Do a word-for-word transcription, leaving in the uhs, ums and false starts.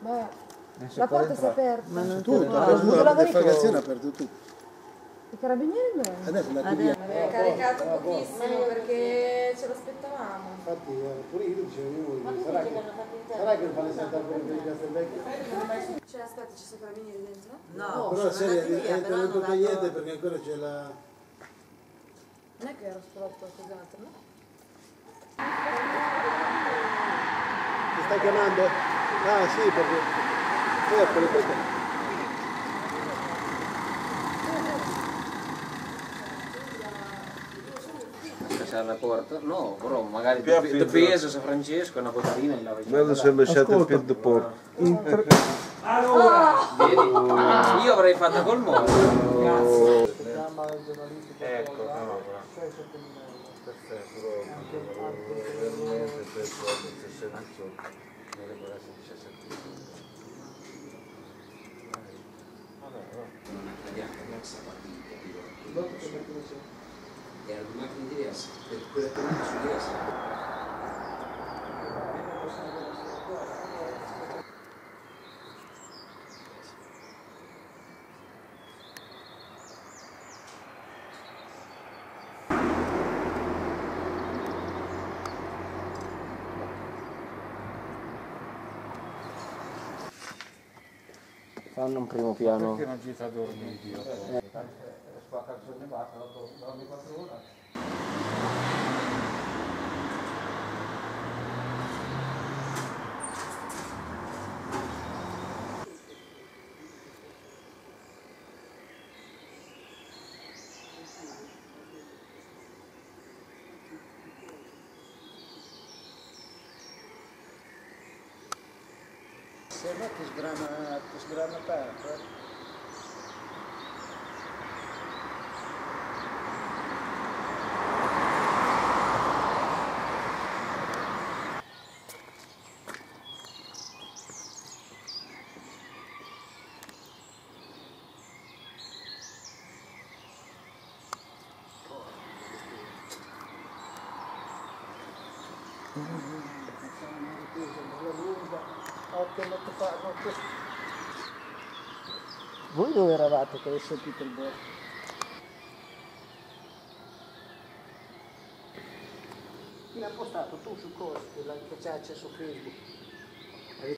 Ma la porta si è aperta. Ma non Tutto, no, adesso non la lavori defragazione ha aperto tutto. I carabinieri dove? Adesso è andato via. Abbiamo caricato pochissimo perché ce l'aspettavamo. Infatti pure io dicevo, sarà che sarà che fanno saltare per il Castelvecchio? Cioè aspetta, ci sono carabinieri dentro? No, però se è le bottigliette perché ancora c'è la... Non è che ero sprovveduto qualcos'altro, no? Ti stai chiamando? Ah sì, perché... Eccole, queste... La porta? No, però magari di peso San Francesco, una bottarina e la vedi. Guarda se lasciate il piede di porco. Allora, vedi? Ah, io avrei fatto col modo. Ecco, no, perfetto. Veramente per erano due macchine diverse, per quelle che non sono diverse. Fanno un primo piano. Perché non ci fa dormire Dio? Eh. Spacca il sogno e basta, dormi quattro ore. Se no ti sgrana, ti sgrana tanto. Eh. Voi dove eravate che avete sentito il botto? Chi l'ha postato tu su cosa? Che c'è su Facebook?